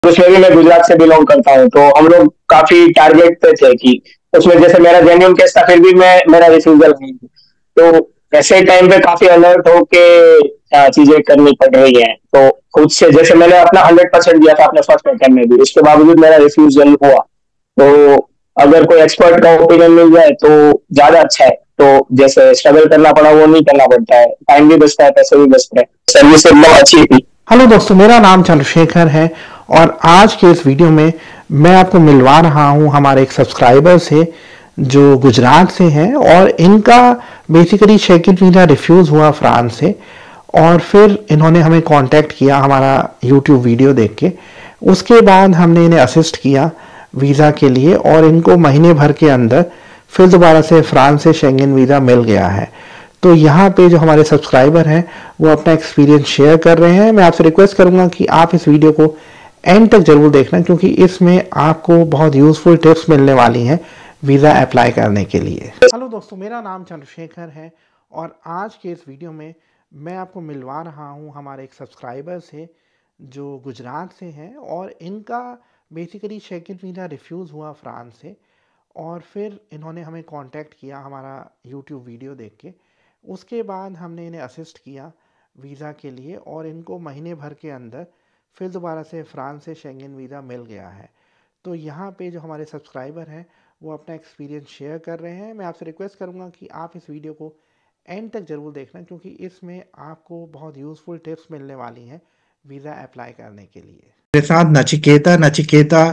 उसमें भी मैं गुजरात से बिलोंग करता हूँ, तो हम लोग काफी टारगेट पे थे कि उसमें जैसे मेरा जेन्युइन केस था, फिर भी मैं मेरा रिफ्यूजल नहीं। तो ऐसे टाइम पे काफी अलर्ट होके चीजें करनी पड़ रही हैं। तो खुद से जैसे मैंने अपना 100% दिया था अपने फर्स्ट अटेम्प्ट में भी, उसके बावजूद मेरा रिफ्यूजल हुआ। तो अगर कोई एक्सपर्ट का ओपिनियन मिल जाए तो ज्यादा अच्छा है। तो जैसे स्ट्रगल करना पड़ा वो नहीं करना पड़ता है, टाइम भी बचता है, पैसे भी बचते हैं, सर्विस एकदम अच्छी थी। हेलो दोस्तों, मेरा नाम चंद्रशेखर है और आज के इस वीडियो में मैं आपको मिलवा रहा हूं हमारे एक सब्सक्राइबर से जो गुजरात से हैं और इनका बेसिकली शेकिंग वीज़ा रिफ्यूज़ हुआ फ्रांस से। और फिर इन्होंने हमें कांटेक्ट किया हमारा यूट्यूब वीडियो देख के। उसके बाद हमने इन्हें असिस्ट किया वीज़ा के लिए और इनको महीने भर के अंदर फिर दोबारा से फ्रांस से शेंगन वीज़ा मिल गया है। तो यहाँ पे जो हमारे सब्सक्राइबर हैं वो अपना एक्सपीरियंस शेयर कर रहे हैं। मैं आपसे रिक्वेस्ट करूंगा कि आप इस वीडियो को एंड तक जरूर देखना, क्योंकि इसमें आपको बहुत यूजफुल टिप्स मिलने वाली हैं वीज़ा अप्लाई करने के लिए। हेलो दोस्तों, मेरा नाम चंद्रशेखर है और आज के इस वीडियो में मैं आपको मिलवा रहा हूँ हमारे एक सब्सक्राइबर से जो गुजरात से हैं और इनका बेसिकली शेकिंग वीज़ा रिफ्यूज़ हुआ फ्रांस से। और फिर इन्होंने हमें कांटेक्ट किया हमारा यूट्यूब वीडियो देख के। उसके बाद हमने इन्हें असिस्ट किया वीज़ा के लिए और इनको महीने भर के अंदर फिर दोबारा से फ्रांस से शेंगन वीज़ा मिल गया है। तो यहाँ पे जो हमारे सब्सक्राइबर हैं वो अपना एक्सपीरियंस शेयर कर रहे हैं। मैं आपसे रिक्वेस्ट करूँगा कि आप इस वीडियो को एंड तक ज़रूर देखना, क्योंकि इसमें आपको बहुत यूज़फुल टिप्स मिलने वाली हैं वीज़ा अप्लाई करने के लिए। मेरे साथ नचिकेता नचिकेता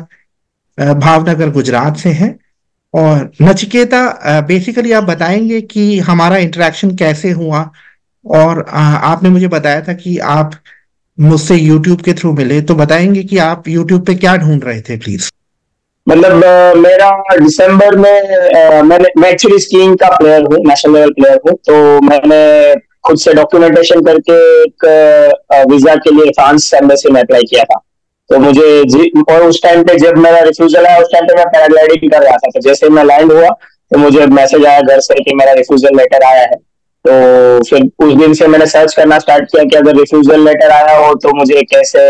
भावनगर गुजरात से हैं। और नचिकेता, बेसिकली आप बताएंगे कि हमारा इंटरेक्शन कैसे हुआ। और आपने मुझे बताया था कि आप मुझसे यूट्यूब के थ्रू मिले, तो बताएंगे कि आप यूट्यूब पे क्या ढूंढ रहे थे प्लीज। मतलब मेरा दिसंबर में मैं एक्चुअली स्कीइंग का प्लेयर हूँ, नेशनल लेवल प्लेयर हूँ। तो मैंने खुद से डॉक्यूमेंटेशन करके एक वीजा के लिए फ्रांस एम्बेसी में अप्लाई किया था। तो और उस टाइम पे जब मेरा रिफ्यूजल आया, उस टाइम पे मैं पैराग्लाइडिंग कर रहा था। तो जैसे मैं लैंड हुआ तो मुझे मैसेज आया घर से कि मेरा रिफ्यूजल लेटर आया है। तो फिर उस दिन से मैंने सर्च करना स्टार्ट किया कि अगर रिफ्यूजल लेटर आया हो तो मुझे कैसे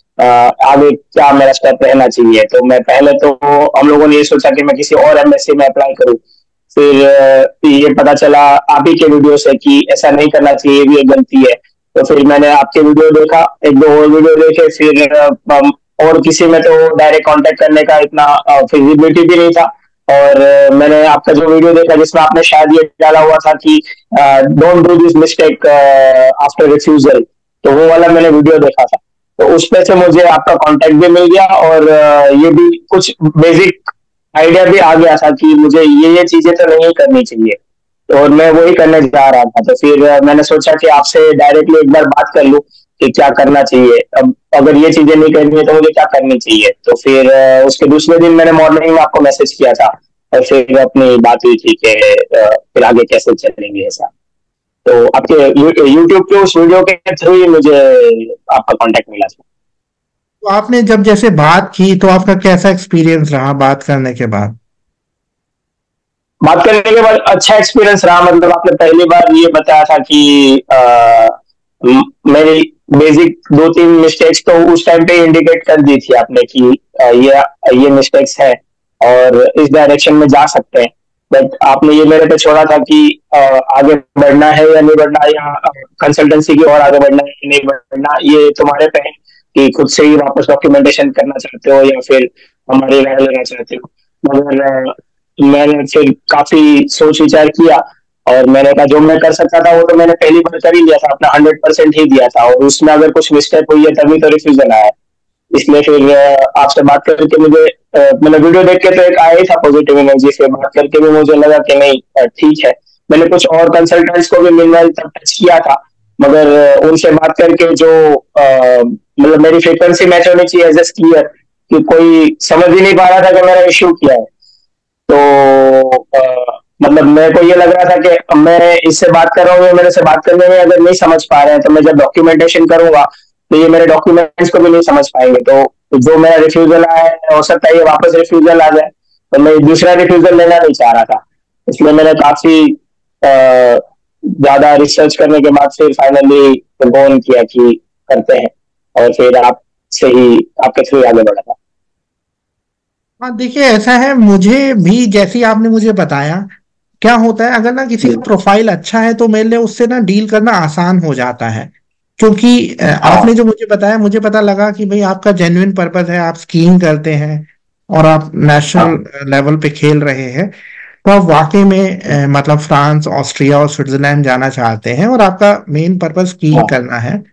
आगे क्या मेरा स्टेप रहना चाहिए। तो मैं पहले तो हम लोगों ने ये सोचा कि मैं किसी और एमएससी में अप्लाई करूं। फिर ये पता चला आप ही के वीडियो से कि ऐसा नहीं करना चाहिए, ये भी एक गलती है। तो फिर मैंने आपके वीडियो देखा, एक दो और वीडियो देखे, फिर और किसी में तो डायरेक्ट कांटेक्ट करने का इतना फिजिबिलिटी भी नहीं था। और मैंने आपका जो वीडियो देखा जिसमें आपने शायद ये डाला हुआ था कि don't do this mistake after refusal, तो वो वाला मैंने वीडियो देखा था। तो उस पे से मुझे आपका कांटेक्ट भी मिल गया और ये भी कुछ बेसिक आइडिया भी आ गया था कि मुझे ये चीजें तो नहीं करनी चाहिए। तो और मैं वही करने जा रहा था। तो फिर मैंने सोचा कि आपसे डायरेक्टली एक बार बात कर लूं कि क्या करना चाहिए। अब अगर ये चीजें नहीं करनी है तो मुझे क्या करनी चाहिए। तो फिर उसके दूसरे दिन मैंने मॉर्निंग में आपको मैसेज किया था और फिर अपनी बात हुई थी कि फिर आगे कैसे चलेंगे ऐसा। तो आपके यूट्यूब के उस वीडियो के थ्रू ही मुझे आपका कांटेक्ट मिला था। तो आपने जब जैसे बात की तो आपका कैसा एक्सपीरियंस रहा बात करने के बाद? बात करने के बाद अच्छा एक्सपीरियंस रहा। मतलब आपने पहली बार ये बताया था कि मेरी बेसिक दो तीन मिस्टेक्स तो उस टाइम पे इंडिकेट कर दी थी आपने कि ये मिस्टेक्स है और इस डायरेक्शन में जा सकते हैं। बट आपने ये मेरे पे छोड़ा था कि आगे बढ़ना है या नहीं बढ़ना, या कंसल्टेंसी की और आगे बढ़ना है या नहीं बढ़ना, ये तुम्हारे पे है कि खुद से ही वापस डॉक्यूमेंटेशन करना चाहते हो या फिर हमारी राय लेना चाहते हो। मगर मैंने फिर काफी सोच विचार किया और मैंने कहा जो मैं कर सकता था वो तो मैंने पहली बार कर ही लिया था, अपना 100% ही दिया था। और उसमें अगर कुछ मिस्टेक हुई है तभी तो रिफ्यूजल आया। इसलिए फिर आपसे बात करके मुझे मतलब वीडियो देख के तो एक आया ही था पॉजिटिव एनर्जी, से बात करके भी मुझे लगा कि नहीं ठीक है। मैंने कुछ और कंसल्टेंट्स को भी मिलना तब टच किया था, मगर उनसे बात करके जो मतलब मेरी फ्रीक्वेंसी मैच होनी चाहिए एज एस क्लियर, कि कोई समझ ही नहीं पा रहा था कि मेरा इश्यू क्या है। तो मतलब मेरे को ये लग रहा था कि मैं इससे बात कर रहा हूँ, मेरे से बात करने में अगर नहीं समझ पा रहे हैं तो मैं जब डॉक्यूमेंटेशन करूंगा तो ये मेरे डॉक्यूमेंट्स को भी नहीं समझ पाएंगे। तो जो मेरा रिफ्यूजल आया है हो सकता है ये वापस रिफ्यूजल आ जाए, तो मैं दूसरा रिफ्यूजल लेना नहीं चाह रहा था। इसलिए मैंने काफी ज्यादा रिसर्च करने के बाद फिर फाइनली गोन किया कि करते हैं। और फिर आप से ही आपके थ्रू आगे बढ़ा था। हाँ देखिए, ऐसा है, मुझे भी जैसे आपने मुझे बताया, क्या होता है अगर ना किसी का प्रोफाइल अच्छा है तो मेरे लिए उससे ना डील करना आसान हो जाता है। क्योंकि हाँ आपने जो मुझे बताया, मुझे पता लगा कि भाई आपका जेन्युइन पर्पस है, आप स्कीइंग करते हैं और आप हाँ नेशनल लेवल पे खेल रहे हैं। तो आप वाकई में मतलब फ्रांस, ऑस्ट्रिया और स्विट्जरलैंड जाना चाहते हैं और आपका मेन पर्पस स्कीइंग हाँ करना है।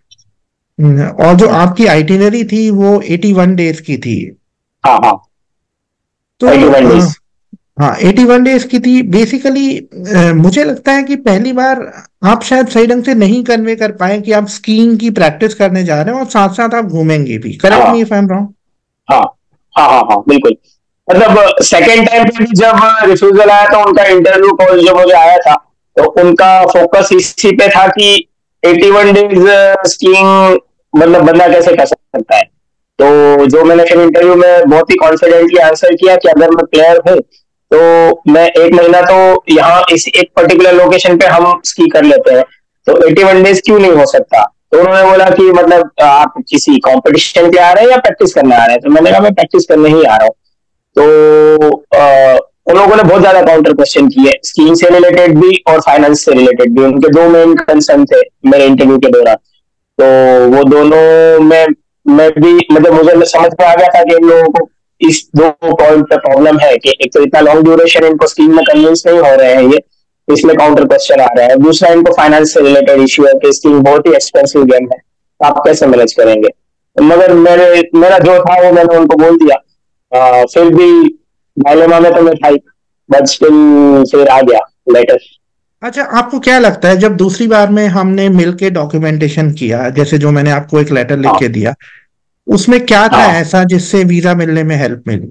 और जो आपकी आइटिनरी थी वो 81 डेज की थी। हाँ हाँ। तो 81 डेज। हाँ, 81 डेज की थी बेसिकली। मुझे लगता है कि पहली बार आप शायद सही ढंग से नहीं कन्वे कर पाए कि आप स्कीइंग की प्रैक्टिस करने जा रहे हैं और साथ साथ आप घूमेंगे भी। करेक्ट मी हाँ इफ आई एम रॉन्ग। हाँ हाँ हाँ हाँ बिल्कुल। मतलब सेकेंड टाइम पे भी जब रिफ्यूजल आया तो उनका इंटरव्यू कॉल जो मुझे आया था, तो उनका फोकस इसी पे था कि 81 डेज स्कीइंग मतलब बंदा कैसे कर सकता है। तो जो मैंने फिर इंटरव्यू में बहुत ही कॉन्फिडेंटली आंसर किया कि अगर मैं प्लेयर हूँ तो मैं एक महीना तो यहाँ इस एक पर्टिकुलर लोकेशन पे हम स्की कर लेते हैं, तो 81 डेज क्यों नहीं हो सकता। तो उन्होंने बोला कि मतलब आप किसी कंपटीशन पे आ रहे हैं या प्रैक्टिस करने आ रहे हैं, तो मैंने कहा मैं प्रैक्टिस करने ही आ रहा हूँ। तो उन लोगों ने बहुत ज्यादा काउंटर क्वेश्चन किए, स्कीम से रिलेटेड भी और फाइनेंस से रिलेटेड भी। उनके दो मेन कंसर्न थे मेरे इंटरव्यू के दौरान। तो वो दोनों में मैं भी मतलब मुझे समझ में आ गया था कि इन लोगों को इस दो पॉइंट पे प्रॉब्लम है कि एक तो इतना लॉन्ग ड्यूरेशन इनको स्कीम में कन्विंस नहीं हो रहे हैं ये, इसलिए काउंटर क्वेश्चन आ रहा है। दूसरा इनको फाइनेंस से रिलेटेड इश्यू है कि स्कीम बहुत ही एक्सपेंसिव गेम है, तो आप कैसे मैनेज करेंगे। मगर मेरा जो था वो मैंने उनको बोल दिया। फिर भी डायलेमा में तो मैं था ही, बट स्टिल फिर आ गया लेटर। अच्छा, आपको क्या लगता है जब दूसरी बार में हमने मिलके डॉक्यूमेंटेशन किया, जैसे जो मैंने आपको एक लेटर लिख हाँ के दिया, उसमें क्या था हाँ। ऐसा जिससे वीजा मिलने में हेल्प मिली?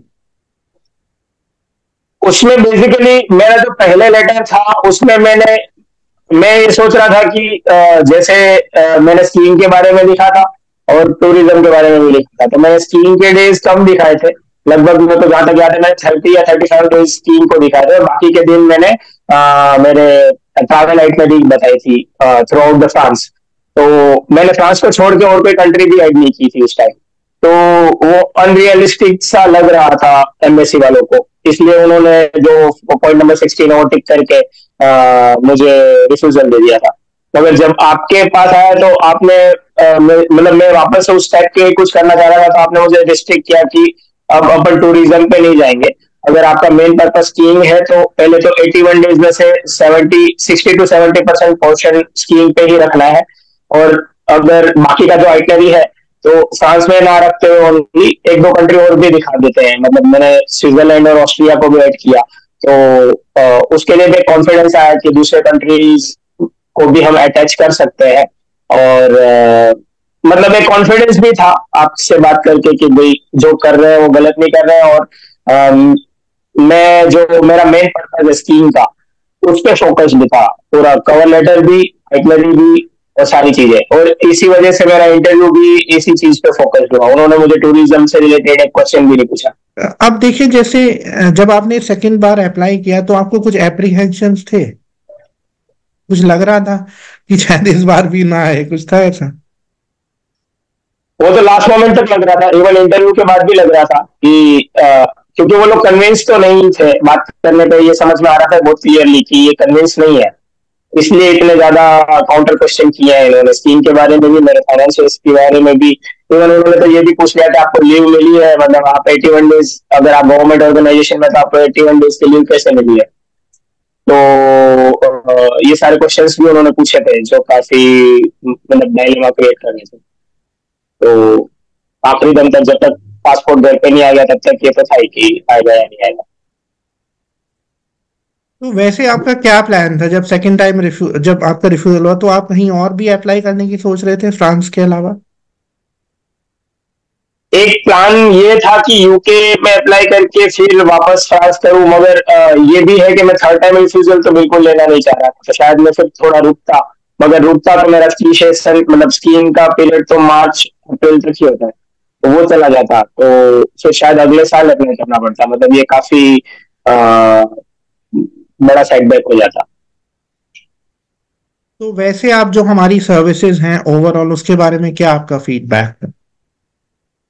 उसमें बेसिकली मेरा जो पहले लेटर था उसमें मैं ये सोच रहा था कि जैसे मैंने स्कीइंग के बारे में लिखा था और टूरिज्म के बारे में भी लिखा था, तो मैंने स्कीइंग के डेज कम दिखाए थे। लगभग मैं तो जहां तक याद है मैंने 30 या 35 डेज स्कीइंग को दिखाए थे, और बाकी के दिन मैंने मेरे ट्रैवल आइटनरी बताई थी थ्रू आउट द फ्रांस। तो मैंने फ्रांस को छोड़ के और कोई कंट्री भी ऐड नहीं की थी उस टाइम। तो वो अनरियलिस्टिक सा लग रहा था एम्बेसी वालों को, इसलिए उन्होंने जो पॉइंट नंबर 16 और टिक करके मुझे रिफ्यूजल दे दिया था। मगर जब आपके पास आया तो आपने मतलब मैं वापस से उस टाइप के कुछ करना चाह रहा था, तो आपने मुझे रिस्ट्रिक्ट किया कि अब अपन टूरिज्म पे नहीं जाएंगे। अगर आपका मेन पर्पज स्कीइंग है तो पहले तो 81 डेज में से 60 to 70% पोर्शन स्कीइंग पे ही रखना है। और अगर बाकी का जो आइटनरी है तो फ्रांस में ना रखते हुए ओनली एक दो कंट्री और भी दिखा देते हैं। मतलब मैंने स्विट्जरलैंड और ऑस्ट्रिया को भी ऐड किया, तो उसके लिए भी कॉन्फिडेंस आया कि दूसरे कंट्रीज को भी हम अटैच कर सकते हैं। और मतलब एक कॉन्फिडेंस भी था आपसे बात करके कि भाई जो कर रहे हैं वो गलत नहीं कर रहे हैं। और मैं जो मेरा मेन पर्पज है स्कीइंग का उस पर फोकस भी था, पूरा कवर लेटर भी, आइटनरी भी और सारी चीजें। और इसी वजह से मेरा इंटरव्यू भी इसी चीज पे फोकस हुआ, उन्होंने मुझे टूरिज्म से रिलेटेड एक क्वेश्चन भी नहीं पूछा। अब देखिए, जैसे जब आपने सेकंड बार अप्लाई किया तो आपको कुछ एप्रीहेंशंस थे? कुछ लग रहा था कि शायद इस बार भी ना आए, कुछ था ऐसा? वो तो लास्ट मोमेंट तक लग रहा था, इवन इंटरव्यू के बाद भी लग रहा था कि क्योंकि वो लोग कन्विंस तो नहीं थे, बात करने पे ये समझ में आ रहा था बहुत क्लियरली कि ये कन्विंस नहीं है, इसलिए इतने ज्यादा काउंटर क्वेश्चन किए हैं इन्होंने स्कीम के बारे में भी, मेरे फाइनेंशियल के बारे में भी। इवन उन्होंने तो ये भी पूछ लिया कि आपको लीव मिली है, मतलब आप 81 डेज अगर आप गवर्नमेंट ऑर्गेनाइजेशन में तो आपको 81 डेज की लीव कैसे मिली है। तो ये सारे क्वेश्चंस भी उन्होंने पूछे थे जो काफी मतलब डायलेमा क्रिएट कर रहे थे। तो आखिरी दम तक जब तक पासपोर्ट घर पे नहीं आ गया तब तक ये तो था ही कि आएगा या नहीं आएगा। तो वैसे आपका क्या प्लान था जब सेकंड टाइम जब आपका रिफ्यूजल हुआ, तो आप कहीं और भी अप्लाई करने की सोच रहे थे फ्रांस के अलावा? एक प्लान ये था कि यूके में अप्लाई करके फिर वापस फ्रांस करूं, मगर ये भी है कि मैं थर्ड टाइम रिफ्यूजल तो बिल्कुल लेना नहीं चाह रहा था, तो शायद मैं फिर थोड़ा रुकता। मगर रुकता तो मेरा स्की सेशन मतलब स्कीइंग का पीरियड तो मार्च अप्रैल तक ही होता है, तो वो चला जाता, तो फिर शायद अगले साल अप्लाई करना पड़ता। मतलब ये काफी आ, बड़ा सेटबैक हो जाता। तो वैसे आप जो हमारी सर्विसेज हैं ओवरऑल, उसके बारे में क्या आपका फीडबैक है?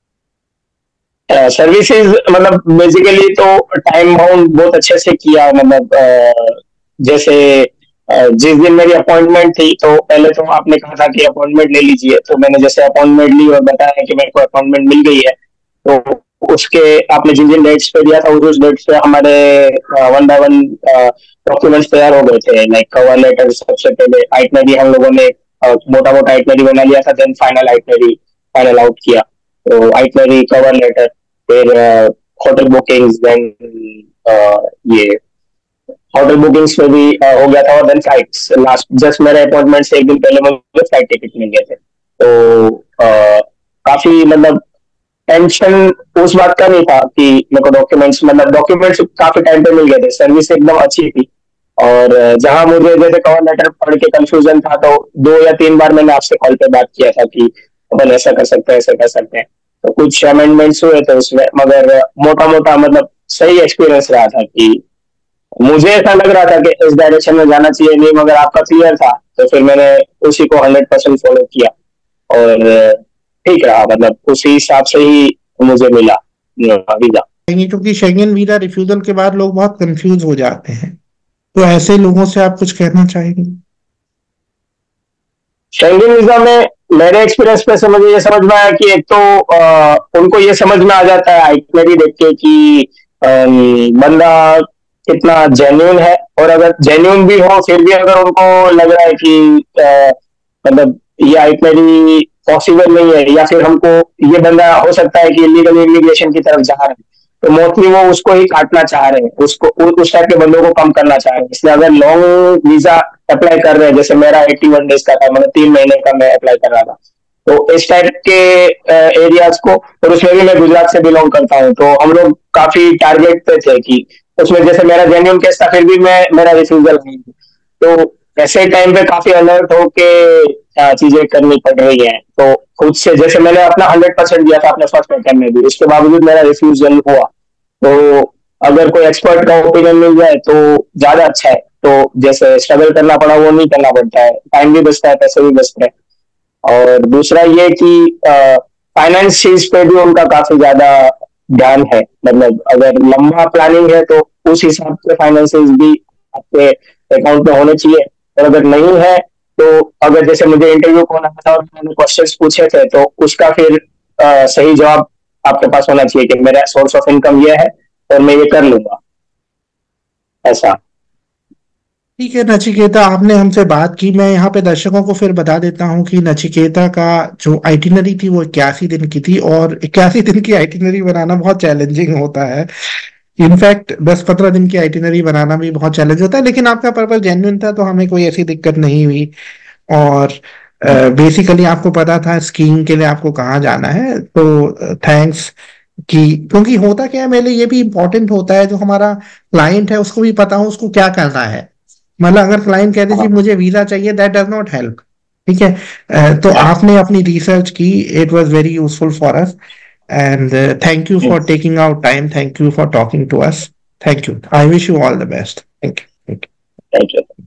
सर्विसेज मतलब बेसिकली तो टाइम बाउंड बहुत अच्छे से किया, मतलब जैसे जिस दिन मेरी अपॉइंटमेंट थी तो पहले तो आपने कहा था कि अपॉइंटमेंट ले लीजिए, तो मैंने जैसे अपॉइंटमेंट ली और बताया कि मेरे को अपॉइंटमेंट मिल गई है, तो उसके आपने जिन जिन डेट्स पे दिया था उस डेट्स पे हमारे वन बाय वन डॉक्यूमेंट्स तैयार हो गए थे। लाइक कवर लेटर, सबसे पहले आइटनरी हम लोगों ने मोटा मोटा आइटनरी बना लिया था, then final itinerary final out किया। तो आइटनरी, कवर लेटर, फिर होटल बुकिंग्स, देन ये होटल बुकिंग्स में भी हो गया था, और देन फ्लाइट्स लास्ट जस्ट मेरे अपॉइंटमेंट से एक दिन पहले मुझे फ्लाइट टिकट मिल गए थे। तो काफी मतलब टेंशन उस बात का नहीं था कि मेरे को डॉक्यूमेंट्स काफी टाइम पे मिल गए थे, सर्विस एकदम अच्छी थी। और जहां मुझे जैसे कवर लेटर पढ़ के कंफ्यूजन था, तो 2 या 3 बार मैंने आपसे कॉल पे बात किया था कि अपन ऐसा कर सकते हैं, ऐसा कर सकते हैं। तो कुछ अमेंडमेंट्स हुए थे उसमें, मगर मोटा मोटा मतलब सही एक्सपीरियंस रहा था कि मुझे ऐसा लग रहा था कि इस डायरेक्शन में जाना चाहिए, नहीं मगर आपका क्लियर था, तो फिर मैंने उसी को 100% फॉलो किया और ठीक रहा, मतलब उसी हिसाब से ही मुझे मिला वीजा। क्योंकि शेंगेन वीजा रिफ्यूजल के बाद लोग बहुत कंफ्यूज हो जाते हैं, तो ऐसे लोगों से आप कुछ कहना चाहेंगे? शेंगेन वीजा में मेरे एक्सपीरियंस पे से मुझे ये समझ में आया कि एक तो उनको ये समझ में आ जाता है आइटनरी देख के कि बंदा कितना जेन्युइन है, और अगर जेन्युइन भी हो फिर भी अगर उनको लग रहा है कि मतलब ये आइटनरी पॉसिबल नहीं है, या फिर हमको ये बंदा हो सकता है कि इलीगल इमिग्रेशन की तरफ जा रहा है, तो मोस्टली वो उसको ही काटना चाह रहे हैं, उसको उस टाइप के बंदों को कम करना चाह रहे हैं। इसलिए अगर लॉन्ग वीजा अप्लाई कर रहे हैं, जैसे मेरा 81 डेज का था, मतलब 3 महीने का मैं अप्लाई कर रहा था, तो इस टाइप के एरियाज को, और उसमें भी मैं गुजरात से बिलोंग करता हूँ, तो हम लोग काफी टारगेट पे थे कि उसमें जैसे मेरा जेन्युइन केस था, फिर भी मेरा रिफ्यूजल नहीं। तो ऐसे टाइम पे काफी अलर्ट होके चीजें करनी पड़ रही है। तो खुद से जैसे मैंने अपना 100% दिया था अपने फर्स्ट अटेम्प्ट में भी, उसके बावजूद मेरा रिफ्यूजल हुआ। तो अगर कोई एक्सपर्ट का ओपिनियन मिल जाए तो ज्यादा अच्छा है। तो जैसे स्ट्रगल करना पड़ा वो नहीं करना पड़ता है, टाइम भी बचता है, पैसे भी बचते हैं। और दूसरा ये कि फाइनेंस चीज पे भी उनका काफी ज्यादा ध्यान है, मतलब अगर लंबा प्लानिंग है तो उस हिसाब से फाइनेंसेस भी आपके अकाउंट में होने चाहिए। और अगर नहीं है तो अगर जैसे मुझे इंटरव्यू कॉल आया था और मैंने क्वेश्चंस पूछे थे, तो उसका फिर सही जवाब आपके पास होना चाहिए कि मेरा सोर्स ऑफ इनकम ये है और मैं ये कर लूंगा, ऐसा। ठीक है नचिकेता, आपने हमसे बात की। मैं यहाँ पे दर्शकों को फिर बता देता हूँ कि नचिकेता का जो आइटिनरी थी वो 81 दिन की थी, और 81 दिन की आइटिनरी बनाना बहुत चैलेंजिंग होता है। इनफैक्ट 10-15 दिन की आइटिनरी बनाना भी बहुत चैलेंज होता है, लेकिन आपका पर्पस जेन्युइन था तो हमें कोई ऐसी दिक्कत नहीं हुई। और बेसिकली आपको पता था स्कीइंग के लिए आपको कहाँ जाना है, तो थैंक्स। कि क्योंकि होता क्या है, मेरे लिए ये भी इम्पोर्टेंट होता है, जो हमारा क्लाइंट है उसको भी पता हो उसको क्या करना है। मतलब अगर क्लाइंट कहते जी मुझे वीजा चाहिए, दैट डज नॉट हेल्प। ठीक है। तो आपने अपनी रिसर्च की, it was very useful for us, and thank you for taking out time, thank you for talking to us, thank you, I wish you all the best, thank you. Thank you.